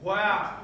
Wow.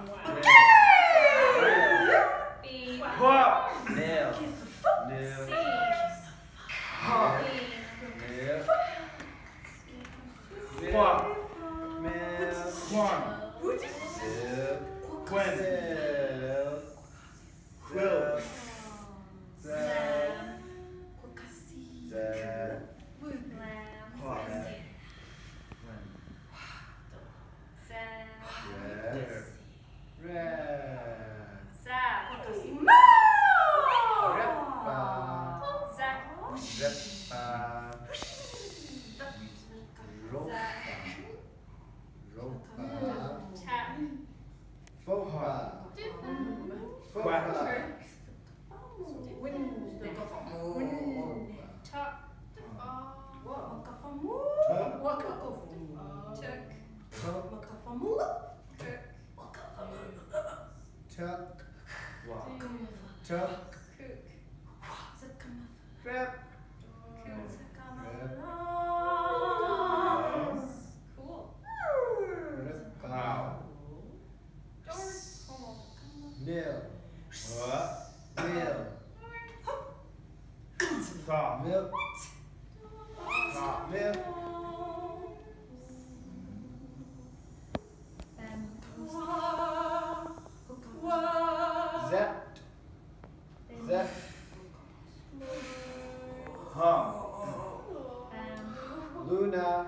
Luna.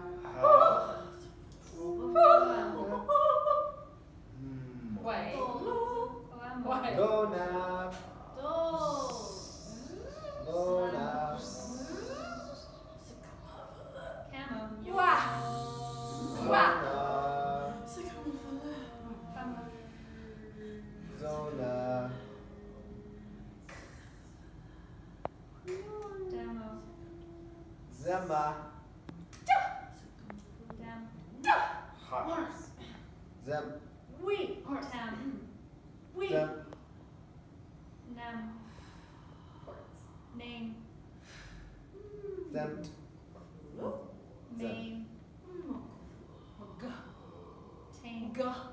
Lona. Lona. Zona. Zemma. Zem. Zem. Name. Zemt. Name. Tame.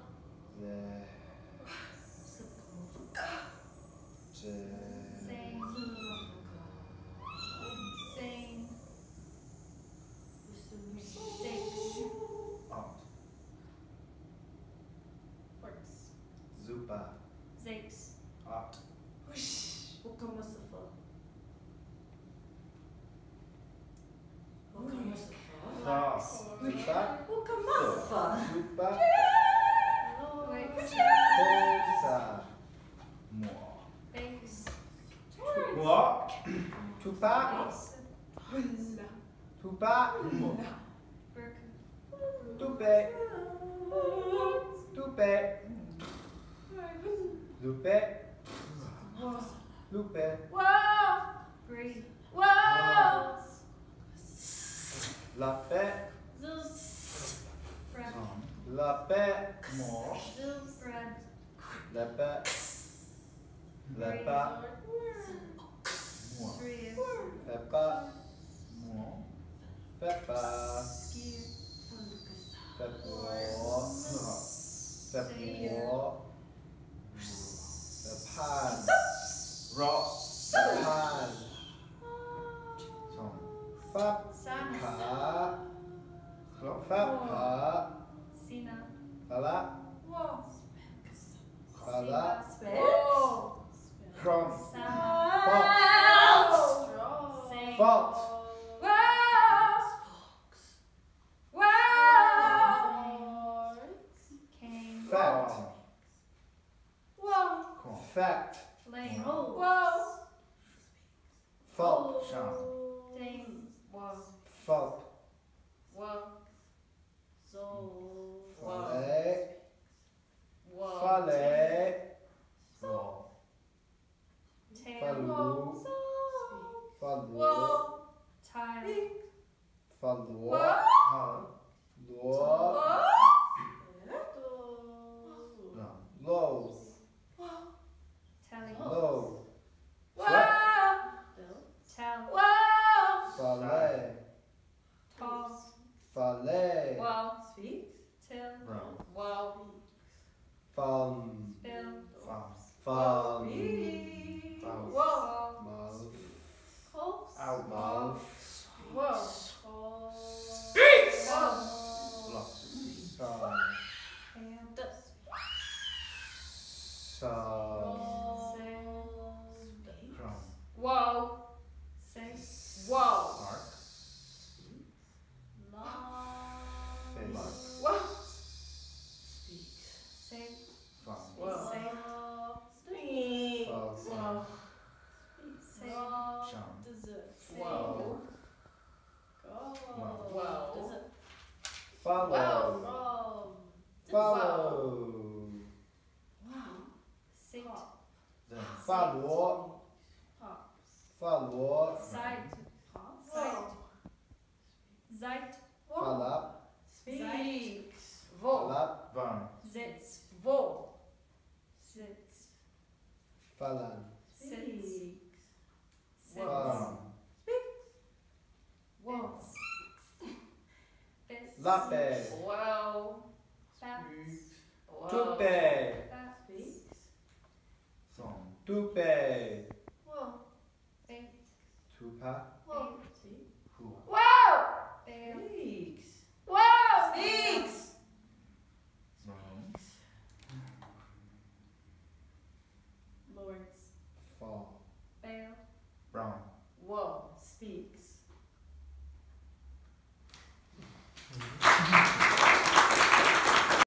Same. Same. Six. Zupa. Six. Art. Zupa. Zupa. Kosa. Base. Tupa. Tupa. Burka. Tupe. Tupe. Lupe. Lupe. Bree. Lape. Fred. Lape. Fred. Lepe. Lepa. Three. Peppa. Peppa. Skew. Peppo. Peppo. Pepan. Pepan. Fapka. Sana. Fapka. Sina. Fala. Fala. From. Sama. Fault. Say. Fault. Came. Fact. Fact. Lame. Fault. Dame. Fault. Fale. Fale. Tail. Falu. Falu. Tile. Falu. Lua. Low. Telly. Low. Tell. Fale. Tall. Fale. Till. Mouth. Mouth. Whoa. Speaks. Whoa. Block. Song. And Song. Crown. Whoa. sing, Whoa. Mark. Face. Whoa. sing, Fun. Whoa. sing, Speak. Fall. Whoa. sing, Jump. Whoa. Follow. Follow. sit, Then. 发罗。发罗。 side, Whoa. zeit, 发拉。 Speaks. 发 Vo. 拉。 Van. sitz, Vo. sitz, 发兰。 sitz, sitz, Van. Whoa. fits, Lapé. Whoa. bats, Whoa. Toupé. bats, Song. Toupé. bait, Tupa. bait, Who. Whoa. bail,